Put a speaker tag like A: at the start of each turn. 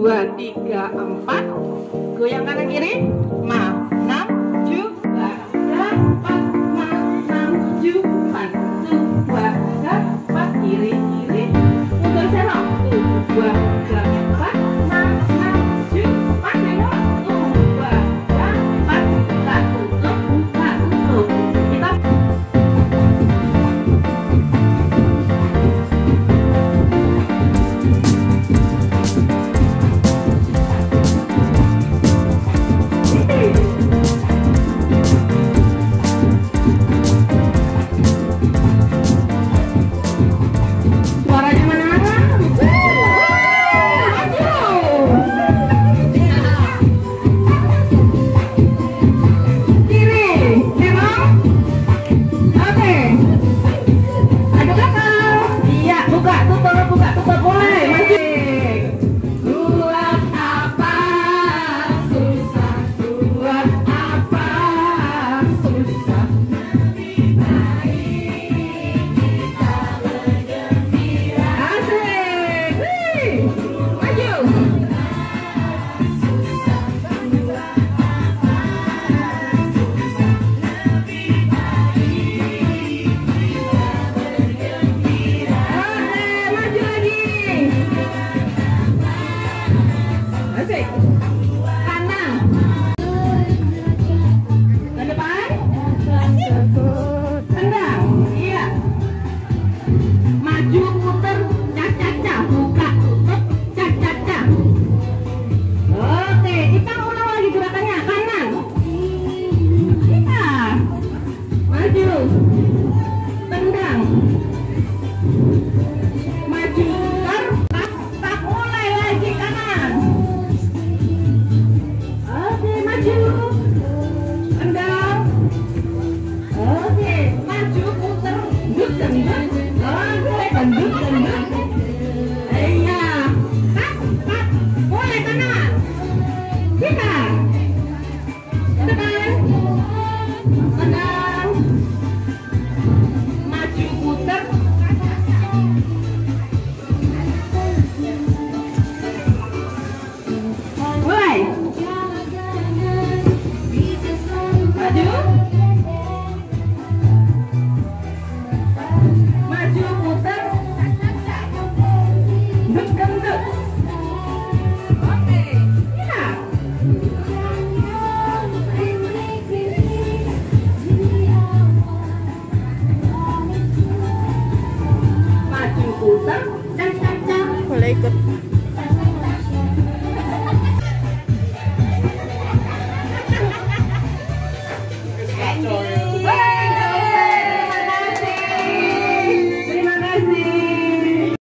A: 2, 3, 4. Goyang kanan kiri. 5, 6, 7, 8, 5, 6, 7, 8. 1, 2, 3, 4. Kiri, kiri. Mundur serong. 1, 2, 3, 4, 5, 6, 7, 8. Serong. 1, 2, 3, 4. Kita tutup, buka, tutup. Kita suaranya mana? Kiri, serong. Oke. Ada belakang. Iya, buka, tutup, boleh. Maju. Buat apa susah? Buat apa susah? Asik. Wih. Maju. Oke, maju lagi. Asik. Kanan. Ke depan. Tendang. Iya. Maju, puter, caca-caca, buka, tutup, caca-caca. Oke, kita ulang lagi gerakannya. Kanan. Iya. Maju. Tendang. Maju, puter, tak mulai lagi kanan. Oke, maju. Tendang. Oke, maju, puter, gendut. Oke, gendut. Iya. Tak, mulai kanan. Kita. Depan. Tendang. Maju, puter. Mulai. Maju. Maju, puter. Gendut. Oke. Iya. Maju, puter, caca-caca.
B: Boleh ikut.